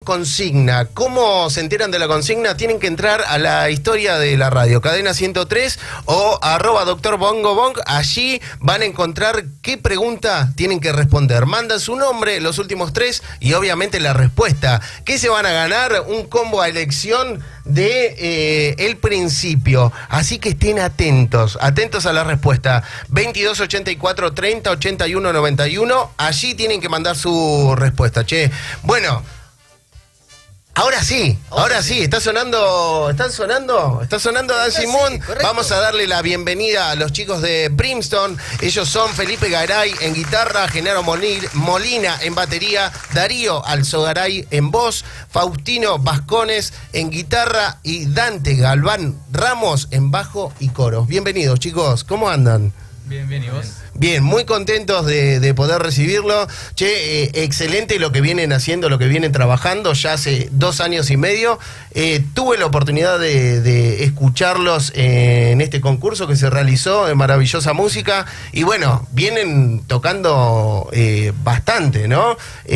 consigna. ¿Cómo se enteran de la consigna? Tienen que entrar a la historia de la radio, Cadena 103 o @Dr. Bongo Bong. Allí van a encontrar qué pregunta tienen que responder. Mandan su nombre, los últimos 3 y obviamente la respuesta. ¿Qué se van a ganar? Un combo a elección de El Principio. Así que estén atentos a la respuesta. 22 84 30 81 91. Allí tienen que mandar su respuesta, che. Bueno, ahora sí, está sonando Dancing Moon. Vamos a darle la bienvenida a los chicos de Brimstone. Ellos son Felipe Garay en guitarra, Genaro Molina en batería, Darío Alzogaray en voz, Faustino Vascones en guitarra y Dante Galván Ramos en bajo y coros. Bienvenidos, chicos, ¿cómo andan? Bien, ¿y vos? Bien, muy contentos de poder recibirlo. Che, excelente lo que vienen haciendo, lo que vienen trabajando ya hace 2 años y medio. Tuve la oportunidad de escucharlos en este concurso que se realizó en Maravillosa Música. Y bueno, vienen tocando bastante, ¿no?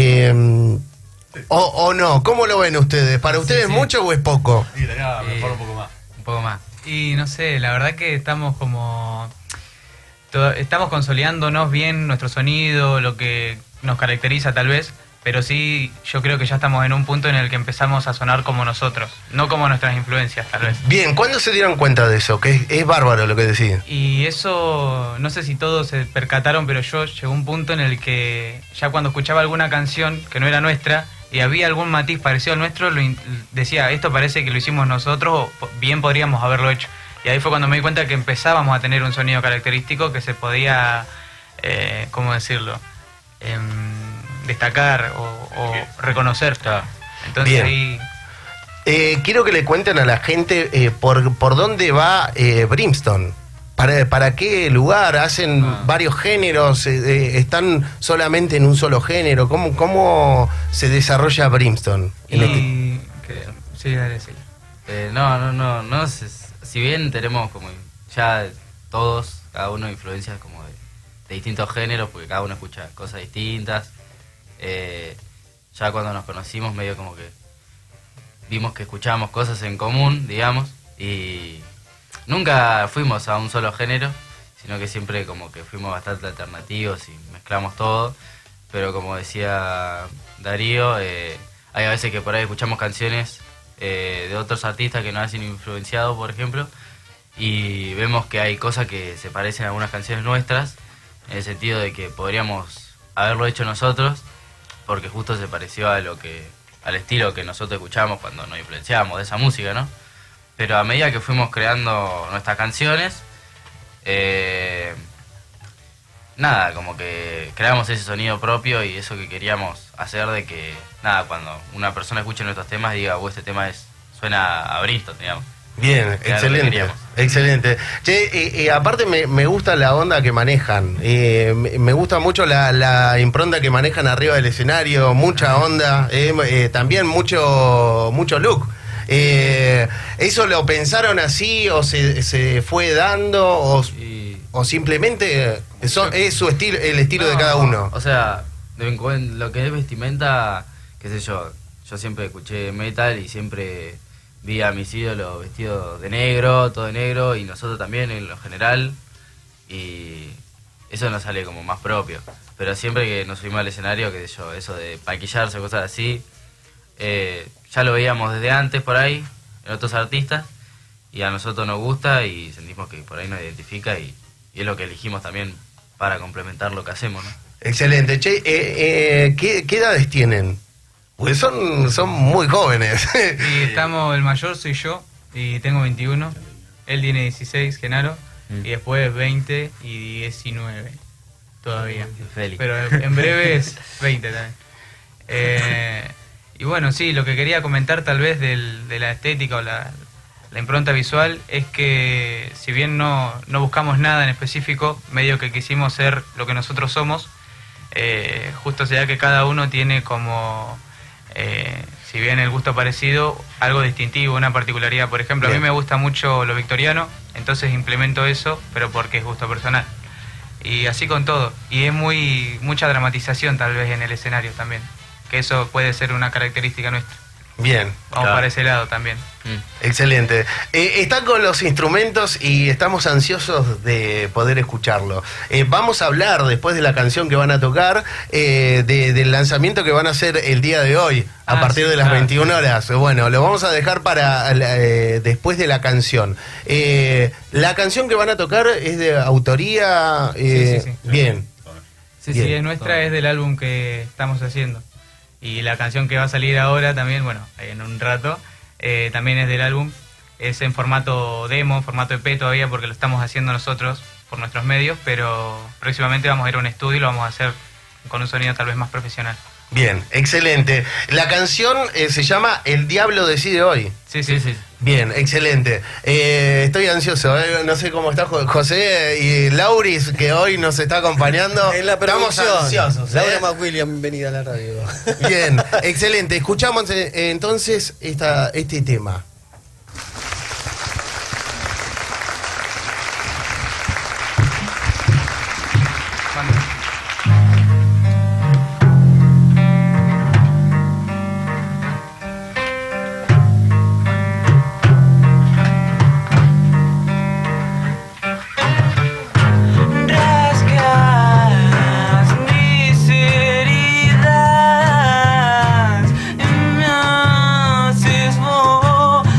¿O no? ¿Cómo lo ven ustedes? ¿Para ustedes sí. ¿Mucho o es poco? Sí, mejor un poco más. Un poco más. Y no sé, la verdad que estamos consolidándonos bien nuestro sonido, lo que nos caracteriza tal vez, pero sí, yo creo que ya estamos en un punto en el que empezamos a sonar como nosotros, no como nuestras influencias tal vez. Bien, ¿cuándo se dieron cuenta de eso? Que es bárbaro lo que decís. Y eso, no sé si todos se percataron, pero yo llegó un punto en el que ya cuando escuchaba alguna canción que no era nuestra y había algún matiz parecido al nuestro, decía, esto parece que lo hicimos nosotros, o bien podríamos haberlo hecho. Y ahí fue cuando me di cuenta que empezábamos a tener un sonido característico que se podía, ¿cómo decirlo? Destacar o reconocer. Claro. Entonces Bien. ahí... Quiero que le cuenten a la gente por dónde va Brimstone. ¿Para qué lugar? ¿Hacen varios géneros? ¿Están solamente en un solo género? ¿Cómo se desarrolla Brimstone? Sí, dale, sí. No sé. Si bien tenemos como ya todos, cada uno influencias como de distintos géneros, porque cada uno escucha cosas distintas, ya cuando nos conocimos medio como que vimos que escuchábamos cosas en común, digamos, y nunca fuimos a un solo género, sino que siempre como que fuimos bastante alternativos y mezclamos todo, pero como decía Darío, hay a veces que por ahí escuchamos canciones de otros artistas que nos hacen influenciado, por ejemplo, y vemos que hay cosas que se parecen a algunas canciones nuestras, en el sentido de que podríamos haberlo hecho nosotros, porque justo se pareció al estilo que nosotros escuchamos cuando nos influenciábamos de esa música, ¿no? Pero a medida que fuimos creando nuestras canciones, nada, como que creamos ese sonido propio y eso que queríamos hacer de que, nada, cuando una persona escuche nuestros temas diga, este tema suena a Brimstone, digamos. Bien, excelente. Che, aparte me gusta la onda que manejan. Me gusta mucho la impronta que manejan arriba del escenario, mucha onda, también mucho look. ¿Eso lo pensaron así o se fue dando o simplemente es su estilo, el estilo de cada uno? O sea, lo que es vestimenta, qué sé yo siempre escuché metal y siempre vi a mis ídolos vestidos de negro, todo de negro, y nosotros también en lo general, y eso nos sale como más propio. Pero siempre que nos subimos al escenario, qué sé yo, eso de maquillarse, cosas así, ya lo veíamos desde antes por ahí, en otros artistas, y a nosotros nos gusta y sentimos que por ahí nos identifica y es lo que elegimos también para complementar lo que hacemos, ¿no? Excelente. Che, ¿qué edades tienen? Pues son muy jóvenes. Y el mayor soy yo, y tengo 21, él tiene 16, Genaro, y después 20 y 19 todavía. Feliz. Pero en breve es 20 también. Y bueno, sí, lo que quería comentar tal vez de la estética o la impronta visual es que si bien no buscamos nada en específico, medio que quisimos ser lo que nosotros somos, justo se da que cada uno tiene como... si bien el gusto parecido, algo distintivo, una particularidad. Por ejemplo, Bien. a mí me gusta mucho lo victoriano, entonces implemento eso, pero porque es gusto personal. Y así con todo. Y es mucha dramatización tal vez en el escenario también, que eso puede ser una característica nuestra. Bien. Vamos para ese lado también. Excelente. Están con los instrumentos y estamos ansiosos de poder escucharlo. Vamos a hablar después de la canción que van a tocar, del lanzamiento que van a hacer el día de hoy, a partir de las 21 horas. Bueno, lo vamos a dejar para después de la canción. La canción que van a tocar es de autoría. Sí. Bien. Sí, Bien. es nuestra, es del álbum que estamos haciendo. Y la canción que va a salir ahora también, bueno, en un rato, también es del álbum. Es en formato demo, formato EP todavía, porque lo estamos haciendo nosotros por nuestros medios, pero próximamente vamos a ir a un estudio y lo vamos a hacer con un sonido tal vez más profesional. Bien, excelente. La canción se llama El Diablo Decide Hoy. Sí. Bien, excelente. Estoy ansioso, no sé cómo está José y Lauris, que hoy nos está acompañando. En la Estamos producción. ansiosos. Laura McWilliam, bienvenida a la radio. Bien, excelente. Escuchamos entonces este tema. Mis heridas y me haces volar.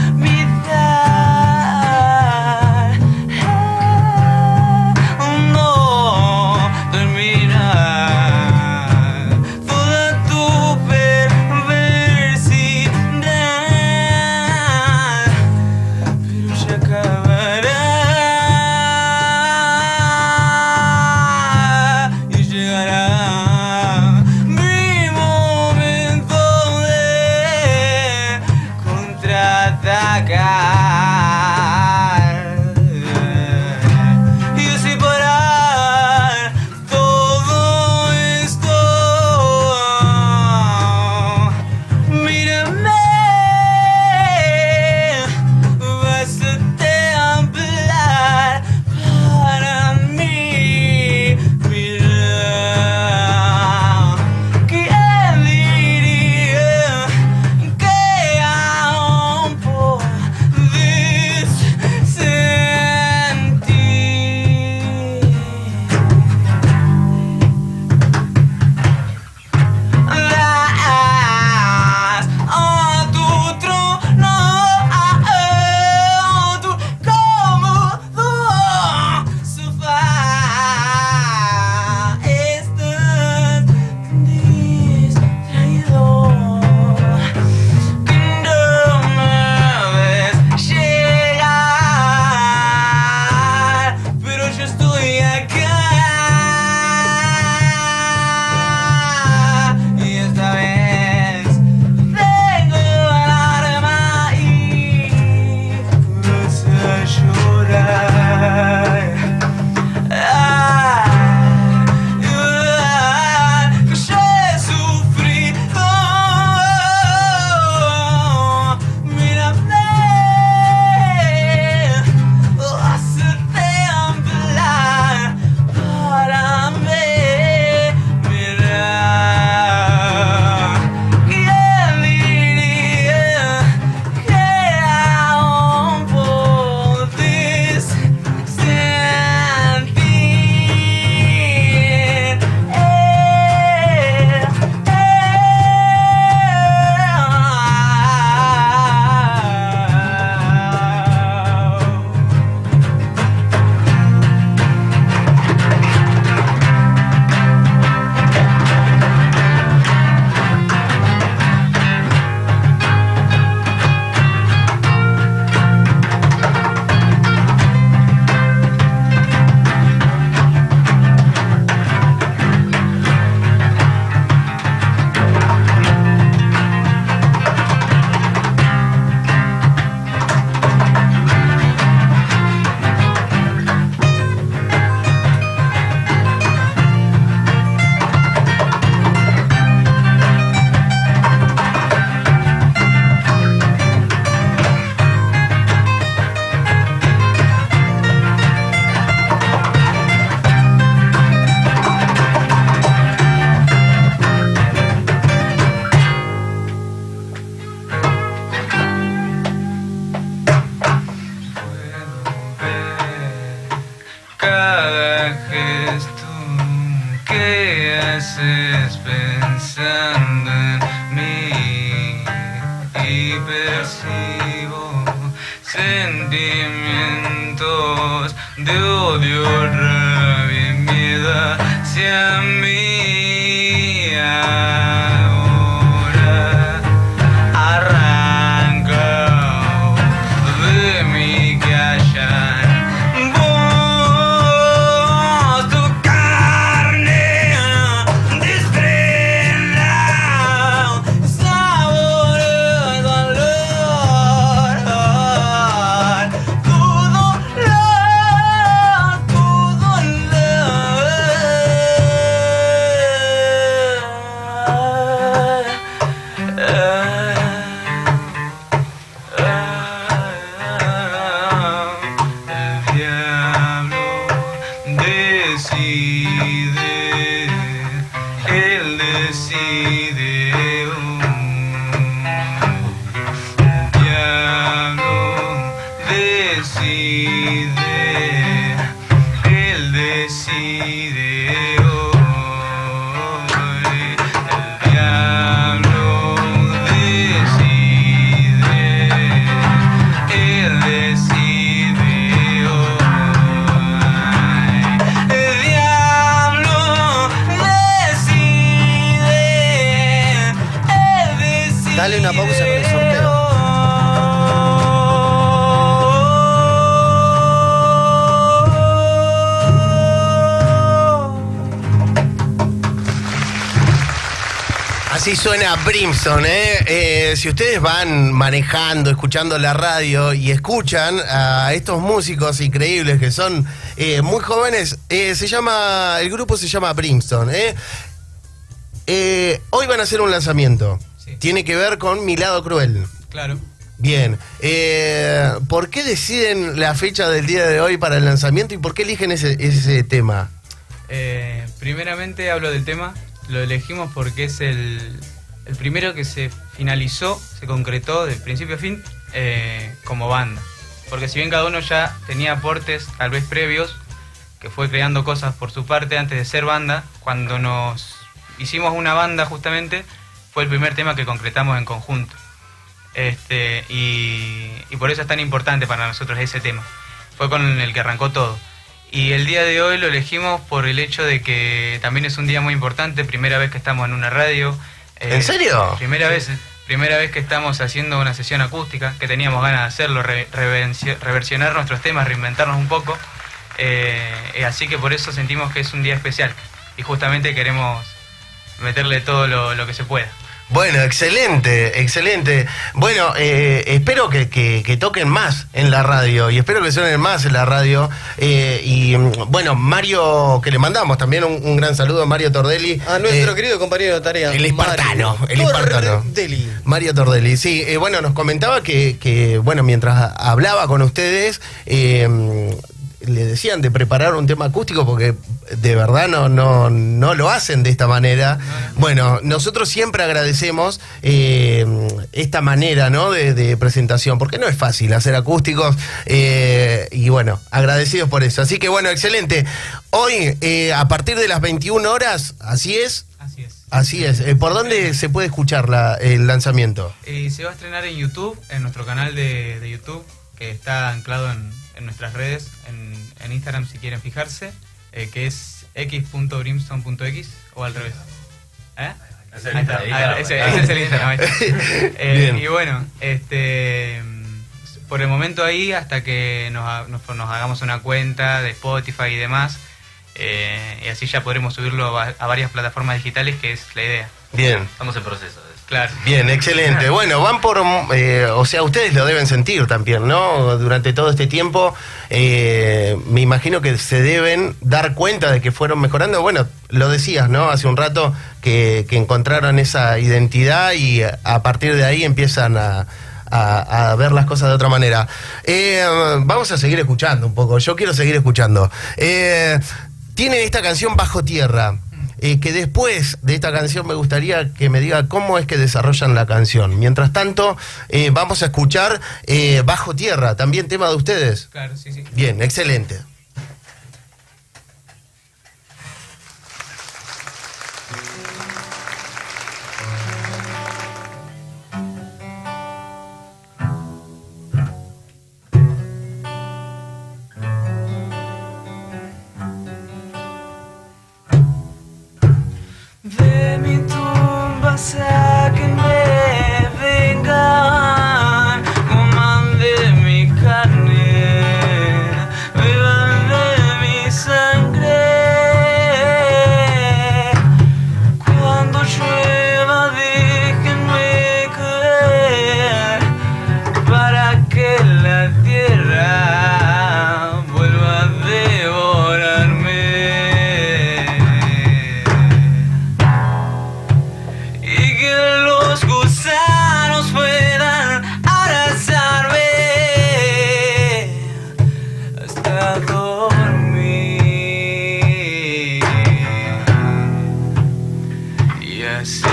percibo sentimientos de odio, rabia y miedo hacia mí. Ahora arranca de mí que hayan vos, tu carne desprenda sabor de dolor, tu dolor, tu El diablo decide, él decide. El diablo decide, él decide hoy. El diablo decide, él decide hoy. El diablo decide, él decide. Dale una pausa con el sorteo. Así suena Brimstone, ¿eh? Si ustedes van manejando, escuchando la radio y escuchan a estos músicos increíbles que son muy jóvenes, el grupo se llama Brimstone, hoy van a hacer un lanzamiento. Sí. Tiene que ver con Mi Lado Cruel. Claro. Bien. ¿Por qué deciden la fecha del día de hoy para el lanzamiento y por qué eligen ese tema? Primeramente hablo del tema. Lo elegimos porque es el primero que se finalizó, se concretó de principio a fin como banda. Porque si bien cada uno ya tenía aportes tal vez previos, que fue creando cosas por su parte antes de ser banda, cuando nos hicimos una banda justamente, fue el primer tema que concretamos en conjunto. Y por eso es tan importante para nosotros ese tema. Fue con el que arrancó todo. Y el día de hoy lo elegimos por el hecho de que también es un día muy importante, primera vez que estamos en una radio. ¿En serio? Primera vez que estamos haciendo una sesión acústica, que teníamos ganas de hacerlo, reversionar nuestros temas, reinventarnos un poco. Así que por eso sentimos que es un día especial. Y justamente queremos meterle todo lo que se pueda. Bueno, excelente, excelente. Bueno, espero que toquen más en la radio y espero que suenen más en la radio. Y bueno, Mario, que le mandamos también un gran saludo a Mario Tordelli. A nuestro querido compañero de tarea. El espartano, Mario el espartano. Tordelli. Mario Tordelli, sí. Bueno, nos comentaba que bueno, mientras hablaba con ustedes, le decían de preparar un tema acústico porque de verdad no lo hacen de esta manera. Bueno, nosotros siempre agradecemos esta manera, ¿no? de presentación, porque no es fácil hacer acústicos y bueno, agradecidos por eso. Así que bueno, excelente. Hoy, a partir de las 21 horas, ¿así es? Así es. Así es. ¿Por dónde se puede escuchar el lanzamiento? Se va a estrenar en YouTube, en nuestro canal de YouTube, que está anclado en nuestras redes, en Instagram si quieren fijarse, que es x.brimstone.x o al revés. Es el Ahí está. Instagram. Ese es el Instagram. Ahí está. Y bueno, por el momento ahí, hasta que nos hagamos una cuenta de Spotify y demás, y así ya podremos subirlo a varias plataformas digitales, que es la idea. Bien. Estamos en proceso de eso. Claro. Bien, excelente. Bueno, van por... o sea, ustedes lo deben sentir también, ¿no? Durante todo este tiempo, me imagino que se deben dar cuenta de que fueron mejorando. Bueno, lo decías, ¿no? Hace un rato que encontraron esa identidad y a partir de ahí empiezan a ver las cosas de otra manera. Vamos a seguir escuchando un poco. Yo quiero seguir escuchando. Tiene esta canción Bajo Tierra. Que después de esta canción me gustaría que me diga cómo es que desarrollan la canción. Mientras tanto, vamos a escuchar Bajo Tierra, también tema de ustedes. Claro, sí, sí. Bien, excelente. sáquenme, vengan, coman de mi carne, beban de mi sangre. Cuando llueva, déjenme caer para que la tierra vuelva a devorarme. Y que los gusanos puedan abrazarme hasta dormir. Y así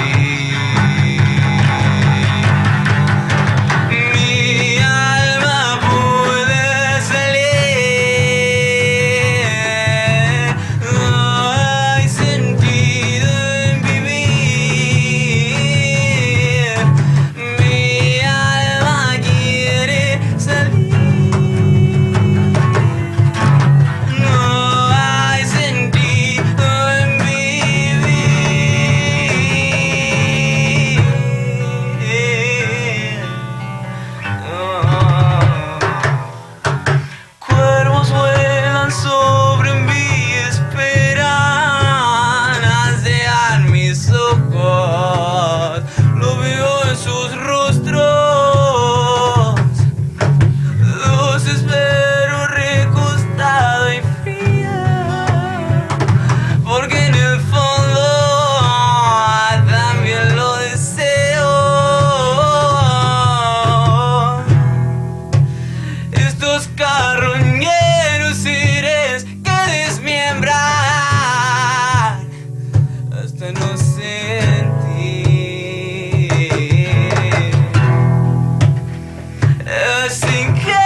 mi alma puede salir. No hay sentido en vivir. Mi alma quiere salir. No hay sentido en vivir. Cuervos vuelan sobre mí, esperan ansian mis ojos. Lo veo en sus rostros. Los espero recostado y fría, porque en el fondo también lo deseo. Estos carroñeros seres que desmiembran hasta no sentir. Así que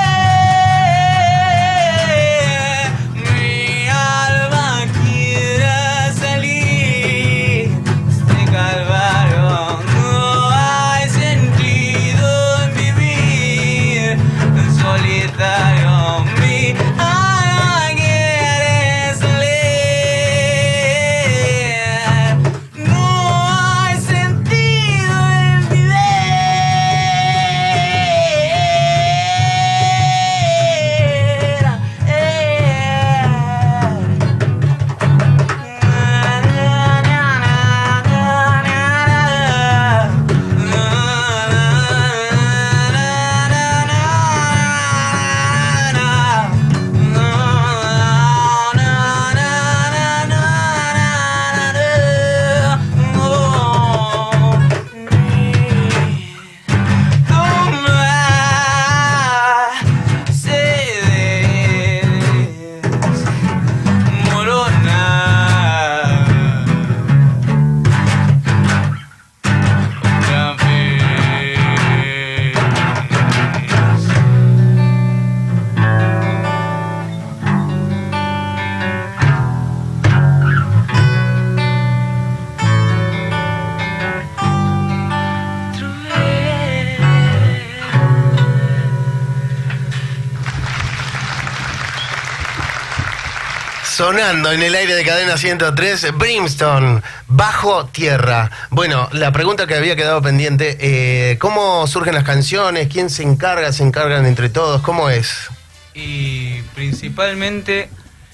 mi alma quiera salir de este calvario. No hay sentido en vivir en solitario. Mi alma quiere salir. No hay sentido en vivir. Sonando en el aire de Cadena 103, Brimstone, Bajo Tierra. Bueno, la pregunta que había quedado pendiente, ¿cómo surgen las canciones? ¿Quién se encarga? ¿Se encargan entre todos? ¿Cómo es? Y principalmente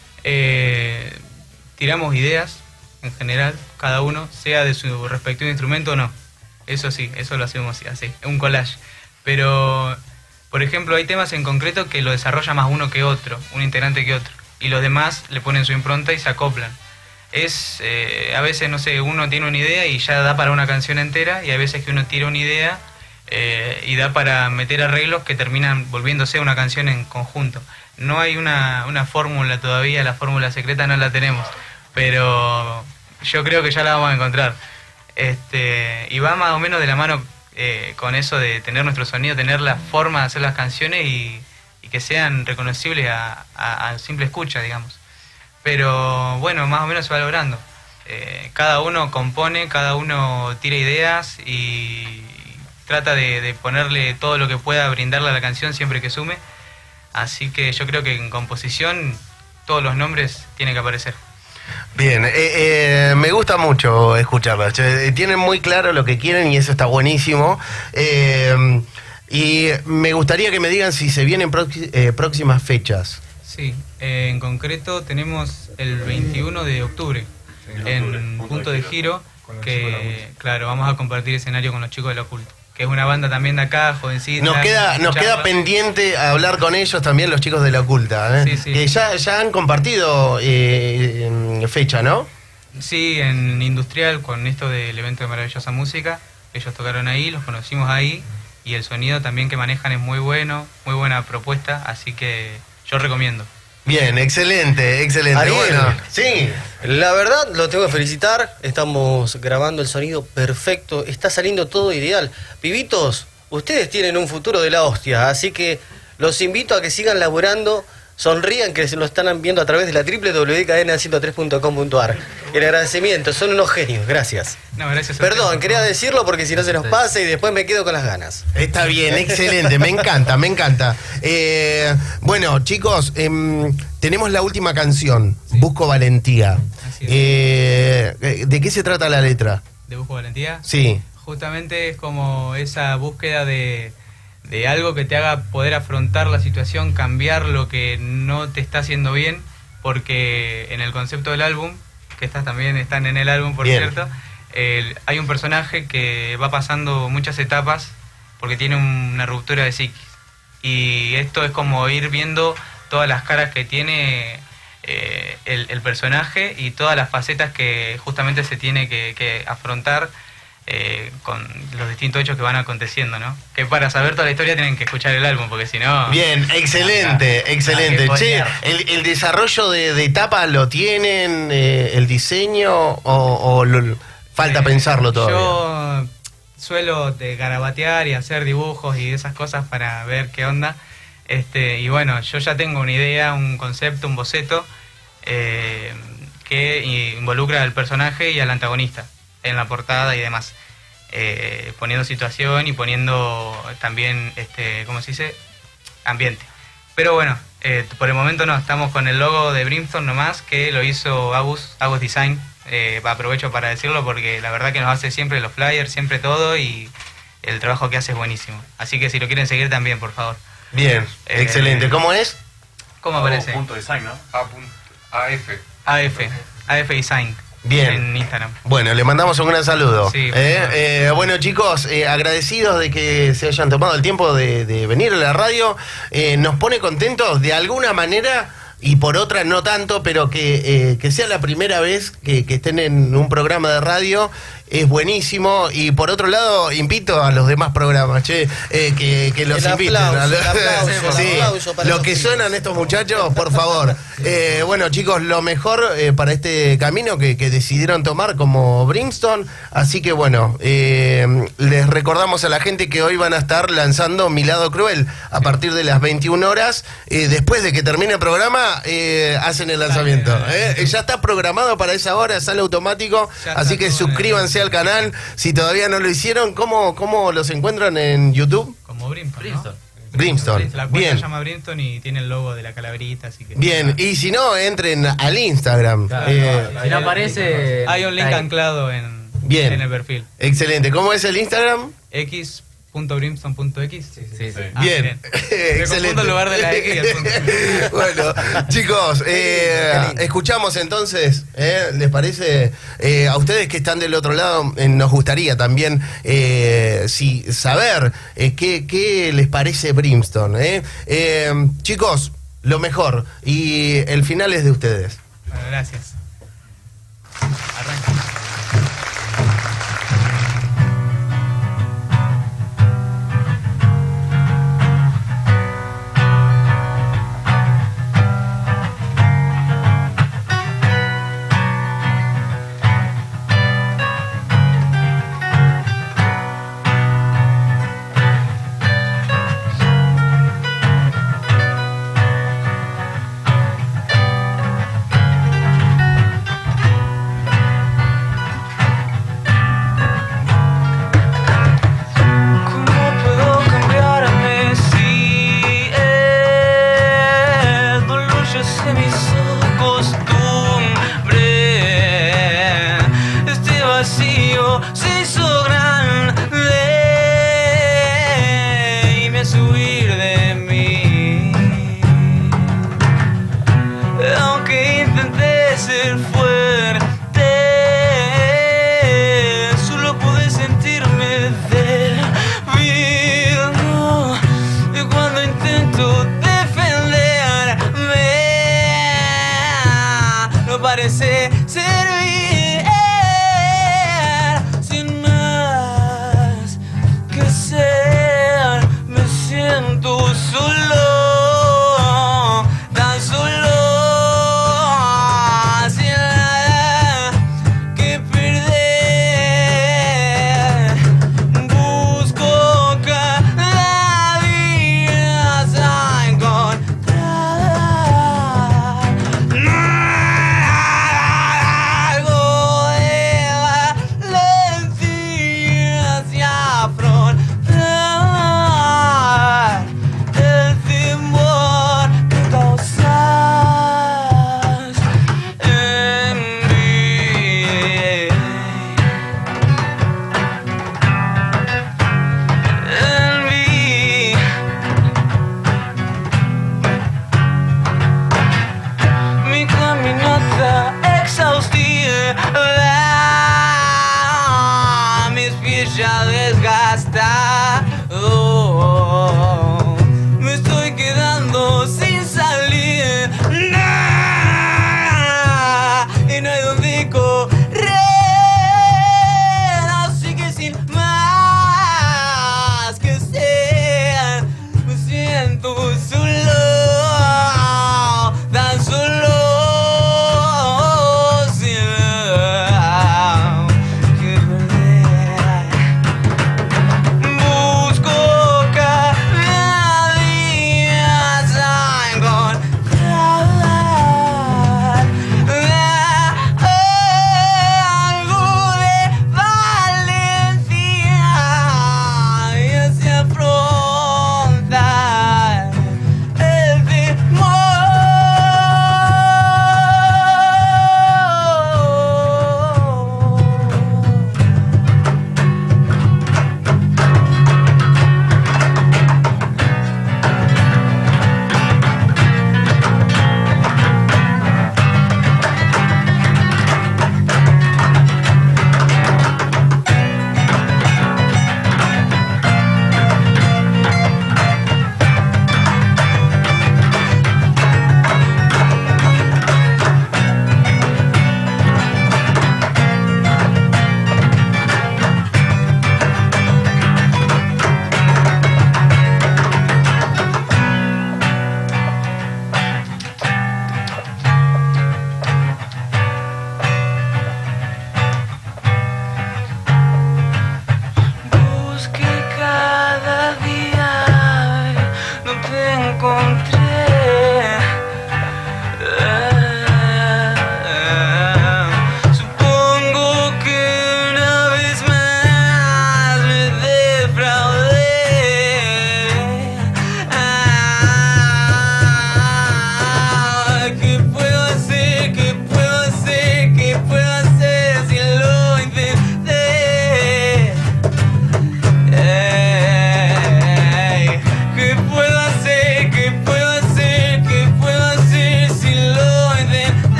tiramos ideas en general, cada uno, sea de su respectivo instrumento o no. Eso sí, eso lo hacemos así, un collage. Pero, por ejemplo, hay temas en concreto que lo desarrolla más uno que otro, un integrante que otro. Y los demás le ponen su impronta y se acoplan. A veces, no sé, uno tiene una idea y ya da para una canción entera, y hay veces que uno tira una idea y da para meter arreglos que terminan volviéndose una canción en conjunto. No hay una fórmula todavía, la fórmula secreta no la tenemos, pero yo creo que ya la vamos a encontrar. Y va más o menos de la mano con eso de tener nuestro sonido, tener la forma de hacer las canciones y que sean reconocibles a simple escucha, digamos. Pero bueno, más o menos se va logrando. Cada uno compone, cada uno tira ideas y trata de ponerle todo lo que pueda brindarle a la canción siempre que sume. Así que yo creo que en composición todos los nombres tienen que aparecer. Bien, me gusta mucho escucharlas. Tienen muy claro lo que quieren y eso está buenísimo. Y me gustaría que me digan si se vienen próximas fechas. Sí, en concreto tenemos el 21 de octubre en Punto de Giro, que claro, vamos a compartir escenario con los chicos del Oculto, que es una banda también de acá, jovencita. Nos queda pendiente hablar con ellos también, los chicos de La Oculta, Sí, sí. Que ya han compartido fecha, ¿no? Sí, en Industrial, con esto del evento de Maravillosa Música, ellos tocaron ahí, los conocimos ahí, y el sonido también que manejan es muy bueno, muy buena propuesta, así que yo recomiendo. Bien, excelente. Ariel, Bueno, sí. La verdad, lo tengo que felicitar. Estamos grabando el sonido perfecto. Está saliendo todo ideal. Pibitos, ustedes tienen un futuro de la hostia. Así que los invito a que sigan laburando. Sonrían, que se lo están viendo a través de la www.cadena103.com.ar. El agradecimiento, son unos genios. Gracias. No, gracias a Perdón, ustedes. quería decirlo porque si no se nos pasa y después me quedo con las ganas. Está bien, excelente, me encanta. Bueno, chicos, tenemos la última canción, Sí. Busco Valentía. Así es. ¿De qué se trata la letra? ¿De Busco Valentía? Sí, Justamente es como esa búsqueda de algo que te haga poder afrontar la situación, cambiar lo que no te está haciendo bien, porque en el concepto del álbum, que estas también están en el álbum, por Bien. cierto, hay un personaje que va pasando muchas etapas porque tiene una ruptura de psiquis. Y esto es como ir viendo todas las caras que tiene el personaje y todas las facetas que justamente se tiene que afrontar con los distintos hechos que van aconteciendo, ¿no? Que para saber toda la historia tienen que escuchar el álbum, porque si no... bien, excelente. Hay que Che, poner. el desarrollo de etapa lo tienen, el diseño, falta pensarlo todavía. Yo suelo garabatear y hacer dibujos y esas cosas para ver qué onda. Y bueno, yo ya tengo una idea, un concepto, un boceto que involucra al personaje y al antagonista en la portada y demás. Poniendo situación y poniendo también, ¿cómo se dice? Ambiente. Pero bueno, por el momento no, estamos con el logo de Brimstone nomás, que lo hizo Agus Design. Aprovecho para decirlo porque la verdad que nos hace siempre los flyers, siempre todo, y el trabajo que hace es buenísimo. Así que si lo quieren seguir también, por favor. Bien, excelente. ¿Cómo es? ¿Cómo aparece? Punto design, ¿no? AF Design. Bien. En Instagram. Bueno, le mandamos un gran saludo. Sí, bueno, chicos, agradecidos de que se hayan tomado el tiempo de venir a la radio. Nos pone contentos de alguna manera, y por otra no tanto, pero que sea la primera vez que estén en un programa de radio. Es buenísimo. Y por otro lado, invito a los demás programas, que los El inviten. aplauso, el aplauso, Sí, el aplauso para lo los que pibes. suenan estos muchachos, por favor. Bueno, chicos, lo mejor para este camino que decidieron tomar como Brimstone. Así que bueno, les recordamos a la gente que hoy van a estar lanzando Mi Lado Cruel a partir de las 21 horas. Después de que termine el programa, hacen el lanzamiento. Ya está programado para esa hora, sale automático. Ya Así está que todo en suscríbanse al canal. Si todavía no lo hicieron, ¿cómo los encuentran en YouTube? Como Brimstone, ¿no? Brimstone. La cuenta Bien. se llama Brimstone y tiene el logo de la calaverita, así que... Bien, y si no, entren al Instagram. Si no aparece... Hay un link ahí. anclado en Bien. el perfil. Excelente. ¿Cómo es el Instagram? x.brimstone.x. Sí, sí. Ah, Bien. Me confundo el lugar de la X y el punto. Bueno, chicos, escuchamos entonces, ¿les parece? A ustedes que están del otro lado, nos gustaría también saber qué les parece Brimstone. Chicos, lo mejor. Y el final es de ustedes. Bueno, gracias. Arranca.